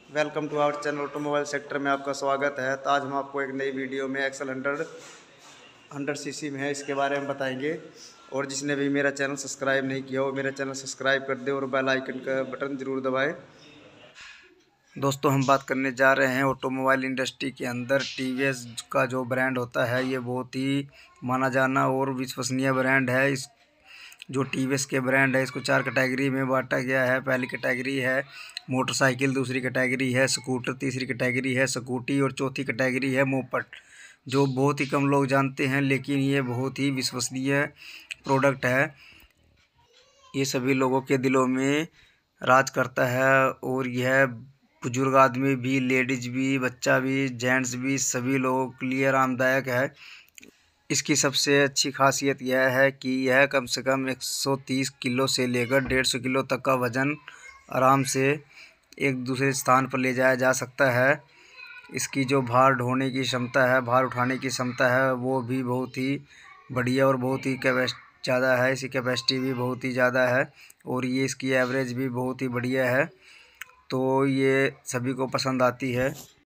Welcome to our channel automobile sector में आपका स्वागत है। तो आज हम आपको एक नई वीडियो में एक्सल 100 सीसी में है इसके बारे में बताएंगे। और जिसने भी मेरा चैनल सब्सक्राइब नहीं किया हो मेरा चैनल सब्सक्राइब कर दे और बेल आइकन का बटन ज़रूर दबाएं। दोस्तों हम बात करने जा रहे हैं ऑटोमोबाइल इंडस्ट्री के अंदर टीवीएस का जो ब्रांड होता है ये बहुत ही माना जाना और विश्वसनीय ब्रांड है। इस जो टीवीएस के ब्रांड है इसको 4 कैटेगरी में बांटा गया है। पहली कैटेगरी है मोटरसाइकिल, दूसरी कैटेगरी है स्कूटर, तीसरी कैटेगरी है स्कूटी और चौथी कैटेगरी है मोपड, जो बहुत ही कम लोग जानते हैं लेकिन ये बहुत ही विश्वसनीय प्रोडक्ट है। ये सभी लोगों के दिलों में राज करता है और यह बुजुर्ग आदमी भी, लेडीज भी, बच्चा भी, जेंट्स भी सभी लोगों के लिए आरामदायक है। इसकी सबसे अच्छी खासियत यह है कि यह कम से कम 130 किलो से लेकर 150 किलो तक का वज़न आराम से एक दूसरे स्थान पर ले जाया जा सकता है। इसकी जो भार ढोने की क्षमता है, भार उठाने की क्षमता है वो भी बहुत ही बढ़िया और बहुत ही ज़्यादा है। इसकी कैपेसिटी भी बहुत ही ज़्यादा है और ये इसकी एवरेज भी बहुत ही बढ़िया है, तो ये सभी को पसंद आती है।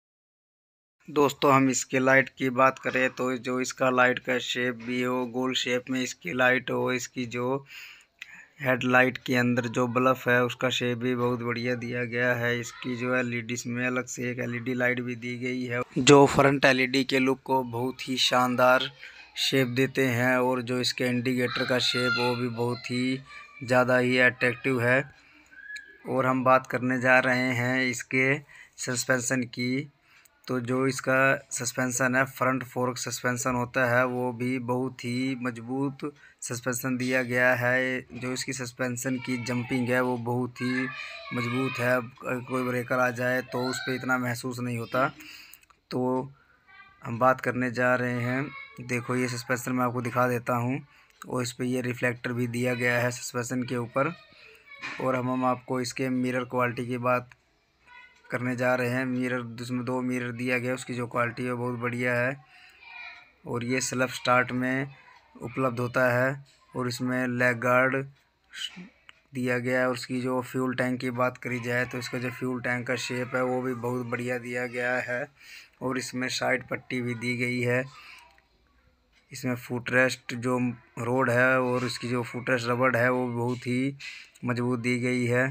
दोस्तों हम इसके लाइट की बात करें तो जो इसका लाइट का शेप भी हो, गोल शेप में इसकी लाइट हो, इसकी जो हेडलाइट के अंदर जो बल्ब है उसका शेप भी बहुत बढ़िया दिया गया है। इसकी जो एलईडी में अलग से एक एलईडी लाइट भी दी गई है जो फ्रंट एलईडी के लुक को बहुत ही शानदार शेप देते हैं और जो इसके इंडिकेटर का शेप वो भी बहुत ही ज़्यादा ही अट्रैक्टिव है। और हम बात करने जा रहे हैं इसके सस्पेंशन की। तो जो इसका सस्पेंशन है फ्रंट फोर्क सस्पेंशन होता है वो भी बहुत ही मजबूत सस्पेंशन दिया गया है। जो इसकी सस्पेंशन की जंपिंग है वो बहुत ही मजबूत है, कोई ब्रेकर आ जाए तो उस पर इतना महसूस नहीं होता। तो हम बात करने जा रहे हैं, देखो ये सस्पेंशन मैं आपको दिखा देता हूँ और इस पर ये रिफ्लेक्टर भी दिया गया है सस्पेंशन के ऊपर। और हम आपको इसके मिरर क्वालिटी की बात करने जा रहे हैं। मिरर जिसमें 2 मिरर दिया गया उसकी जो क्वालिटी है बहुत बढ़िया है और ये सेल्फ स्टार्ट में उपलब्ध होता है। और इसमें लेग गार्ड दिया गया है। उसकी जो फ्यूल टैंक की बात करी जाए तो इसका जो फ्यूल टैंक का शेप है वो भी बहुत बढ़िया दिया गया है और इसमें साइड पट्टी भी दी गई है। इसमें फुटरेस्ट जो रोड है और इसकी जो फुटरेस्ट रबड़ है वो बहुत ही मजबूत दी गई है।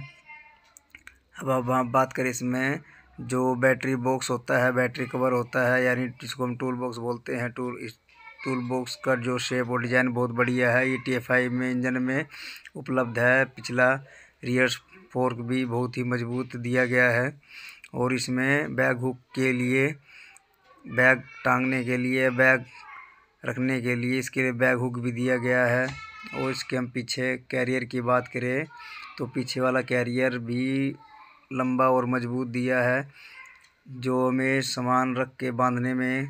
अब हम बात करें इसमें जो बैटरी बॉक्स होता है, बैटरी कवर होता है, यानी जिसको हम टूल बॉक्स बोलते हैं, टूल बॉक्स का जो शेप और डिज़ाइन बहुत बढ़िया है। ये TFI में इंजन में उपलब्ध है। पिछला रियर फोर्क भी बहुत ही मजबूत दिया गया है और इसमें बैग हुक के लिए, बैग टांगने के लिए, बैग रखने के लिए इसके लिए बैग हुक भी दिया गया है। और इसके हम पीछे कैरियर की बात करें तो पीछे वाला कैरियर भी लंबा और मजबूत दिया है जो हमें सामान रख के बांधने में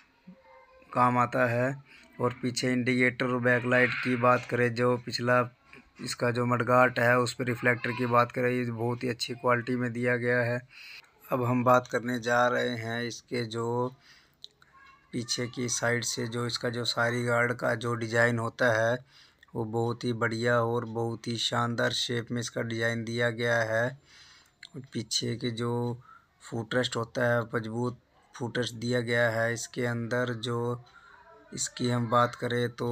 काम आता है। और पीछे इंडिकेटर और बैकलाइट की बात करें, जो पिछला इसका जो मडगार्ड है उस पर रिफ्लेक्टर की बात करें, ये बहुत ही अच्छी क्वालिटी में दिया गया है। अब हम बात करने जा रहे हैं इसके जो पीछे की साइड से जो इसका जो सारी गार्ड का जो डिज़ाइन होता है वो बहुत ही बढ़िया और बहुत ही शानदार शेप में इसका डिज़ाइन दिया गया है। पीछे के जो फुटरेस्ट होता है मजबूत फुटरेस्ट दिया गया है इसके अंदर। जो इसकी हम बात करें तो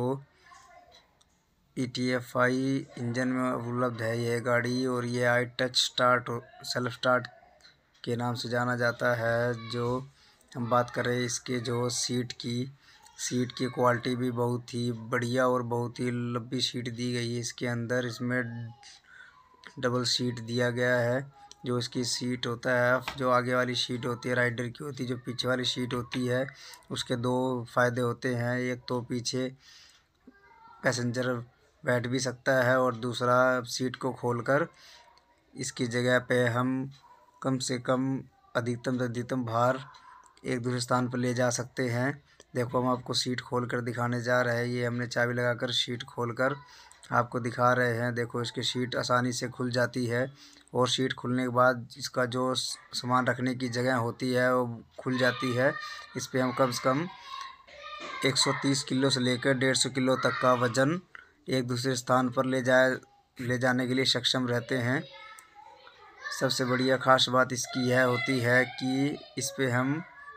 TFI इंजन में उपलब्ध है यह गाड़ी और ये I touch start self start के नाम से जाना जाता है। जो हम बात करें इसके जो सीट की क्वालिटी भी बहुत ही बढ़िया और बहुत ही लंबी सीट दी गई है इसके अंदर। इसमें डबल सीट दिया गया है। जो इसकी सीट होता है, जो आगे वाली सीट होती है राइडर की होती है, जो पीछे वाली सीट होती है उसके 2 फ़ायदे होते हैं। एक तो पीछे पैसेंजर बैठ भी सकता है और दूसरा सीट को खोलकर इसकी जगह पे हम कम से कम अधिकतम से अधिकतम भार एक दूसरे स्थान पर ले जा सकते हैं। देखो हम आपको सीट खोलकर दिखाने जा रहे हैं। ये हमने चाबी लगाकर सीट खोलकर आपको दिखा रहे हैं। देखो इसकी सीट आसानी से खुल जाती है और सीट खुलने के बाद इसका जो सामान रखने की जगह होती है वो खुल जाती है। इस पर हम कम से कम 130 किलो से लेकर 150 किलो तक का वज़न एक दूसरे स्थान पर ले जाने के लिए सक्षम रहते हैं। सबसे बढ़िया ख़ास बात इसकी यह होती है कि इस पे हम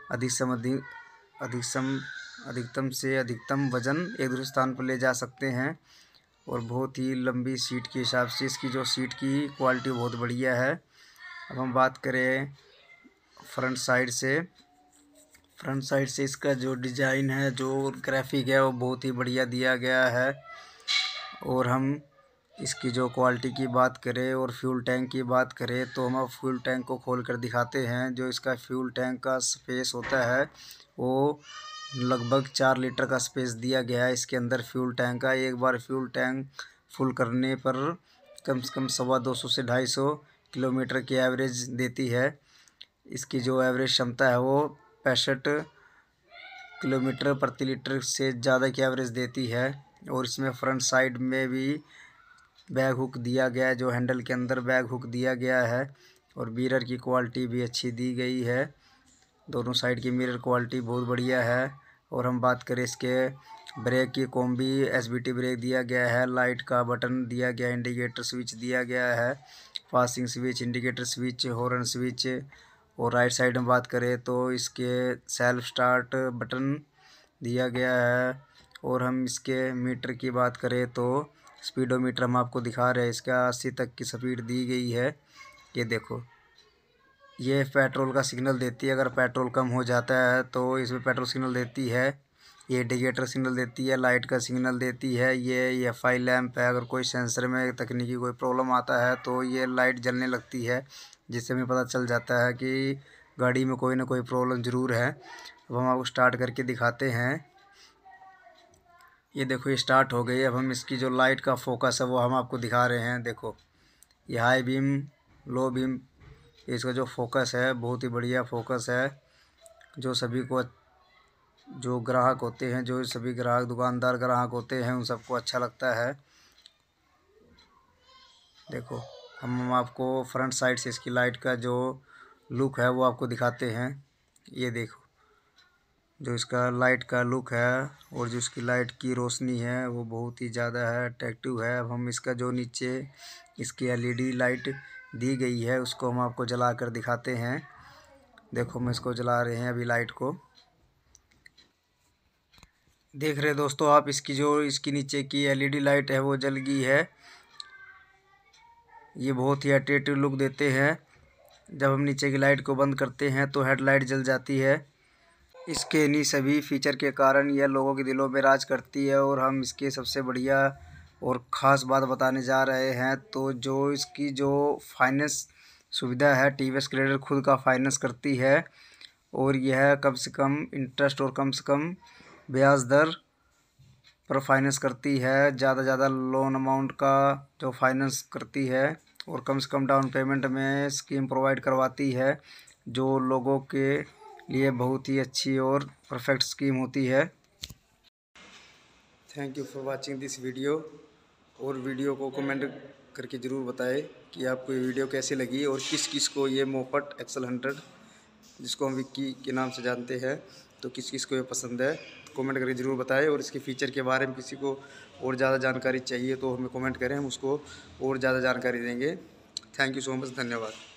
अधिकतम से अधिकतम वज़न एक दूसरे स्थान पर ले जा सकते हैं। और बहुत ही लंबी सीट के हिसाब से इसकी जो सीट की क्वालिटी बहुत बढ़िया है। अब हम बात करें फ्रंट साइड से इसका जो डिज़ाइन है, जो ग्राफिक है, वो बहुत ही बढ़िया दिया गया है। और हम इसकी जो क्वालिटी की बात करें और फ्यूल टैंक की बात करें तो हम अब फ्यूल टैंक को खोल कर दिखाते हैं। जो इसका फ्यूल टैंक का स्पेस होता है वो लगभग 4 लीटर का स्पेस दिया गया है इसके अंदर फ्यूल टैंक का। एक बार फ्यूल टैंक फुल करने पर कम से कम 250 से 250 किलोमीटर की एवरेज देती है। इसकी जो एवरेज क्षमता है वो 65 किलोमीटर प्रति लीटर से ज़्यादा की एवरेज देती है। और इसमें फ्रंट साइड में भी बैग हुक दिया गया है, जो हैंडल के अंदर बैग हुक दिया गया है। और मिरर की क्वालिटी भी अच्छी दी गई है, दोनों साइड की मिरर क्वालिटी बहुत बढ़िया है। और हम बात करें इसके ब्रेक की कॉम्बी एसबीटी ब्रेक दिया गया है, लाइट का बटन दिया गया है, इंडिकेटर स्विच दिया गया है, passing switch, indicator switch, horn switch. और राइट साइड में बात करें तो इसके सेल्फ स्टार्ट बटन दिया गया है। और हम इसके मीटर की बात करें तो स्पीडोमीटर हम आपको दिखा रहे हैं, इसका 80 तक की स्पीड दी गई है। ये देखो, ये पेट्रोल का सिग्नल देती है। अगर पेट्रोल कम हो जाता है तो इसमें पेट्रोल सिग्नल देती है। ये इंडिकेटर सिग्नल देती है, लाइट का सिग्नल देती है। ये एफआई लैंप है, अगर कोई सेंसर में तकनीकी कोई प्रॉब्लम आता है तो ये लाइट जलने लगती है, जिससे हमें पता चल जाता है कि गाड़ी में कोई ना कोई प्रॉब्लम ज़रूर है। अब हम आपको स्टार्ट करके दिखाते हैं। ये देखो, ये स्टार्ट हो गई। अब हम इसकी जो लाइट का फोकस है वो हम आपको दिखा रहे हैं। देखो, ये हाई बीम, लो बीम, इसका जो फोकस है बहुत ही बढ़िया फोकस है। जो सभी को, जो ग्राहक होते हैं, जो सभी ग्राहक दुकानदार ग्राहक होते हैं, उन सबको अच्छा लगता है। देखो, हम आपको फ्रंट साइड से इसकी लाइट का जो लुक है वो आपको दिखाते हैं। ये देखो, जो इसका लाइट का लुक है और जो इसकी लाइट की रोशनी है वो बहुत ही ज़्यादा है, अट्रैक्टिव है। अब हम इसका जो नीचे इसकी एलईडी लाइट दी गई है उसको हम आपको जला कर दिखाते हैं। देखो, हम इसको जला रहे हैं अभी लाइट को। देख रहे दोस्तों आप, इसकी नीचे की एलईडी लाइट है वो जल गई है। ये बहुत ही अट्रैक्टिव लुक देते हैं। जब हम नीचे की लाइट को बंद करते हैं तो हेडलाइट जल जाती है। इसके इन्हीं सभी फीचर के कारण यह लोगों के दिलों में राज करती है। और हम इसके सबसे बढ़िया और ख़ास बात बताने जा रहे हैं। तो जो इसकी जो फाइनेंस सुविधा है, टीवीएस क्रेडर खुद का फाइनेंस करती है। और यह कम से कम इंटरेस्ट और कम से कम ब्याज दर पर फाइनेंस करती है। ज़्यादा लोन अमाउंट का जो फाइनेंस करती है और कम से कम डाउन पेमेंट में स्कीम प्रोवाइड करवाती है, जो लोगों के लिए बहुत ही अच्छी और परफेक्ट स्कीम होती है। Thank you for watching this video. और वीडियो को कमेंट करके ज़रूर बताएं कि आपको ये वीडियो कैसी लगी और किस किस को ये मोफट एक्सल 100, जिसको हम विक्की के नाम से जानते हैं, तो किस किस को ये पसंद है, कमेंट करके ज़रूर बताएं। और इसके फ़ीचर के बारे में किसी को और ज़्यादा जानकारी चाहिए तो हमें कमेंट करें, हम उसको और ज़्यादा जानकारी देंगे। थैंक यू सो मच, धन्यवाद।